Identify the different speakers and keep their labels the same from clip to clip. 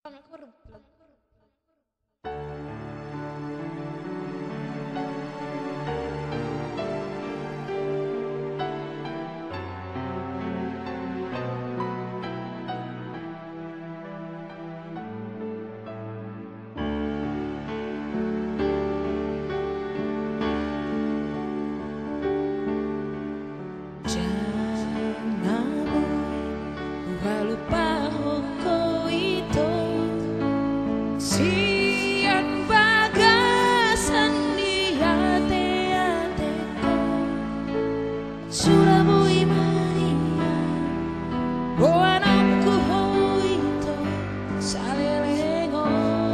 Speaker 1: Aku belum.
Speaker 2: Sian bagasan di hati-hatiku, suramu imania boanamku hoito salelengo.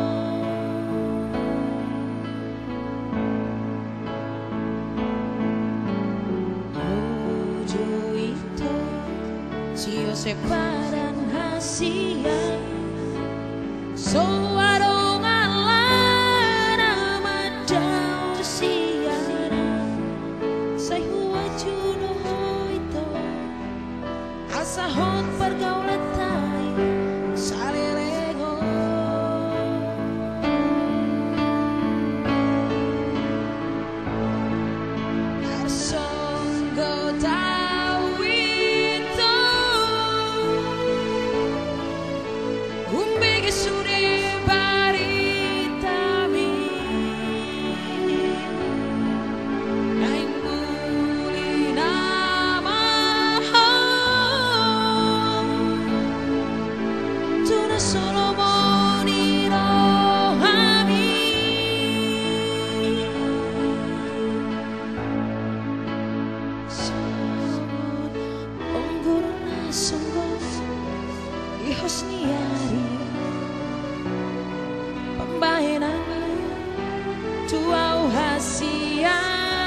Speaker 2: Ojo itu sio separan hasian so sahot pergaulan tai salelengo. Arsonggo tawito umbege sure baritami naing muli nama solo morirò ami son onggurna sungguh ihosniari pembainan tuau hasia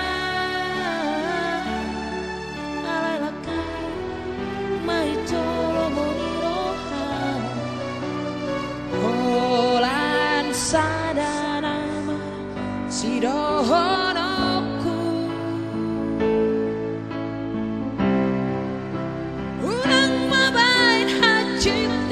Speaker 2: alalakai mai tolo sadanama sidohonoku unang mabain hajit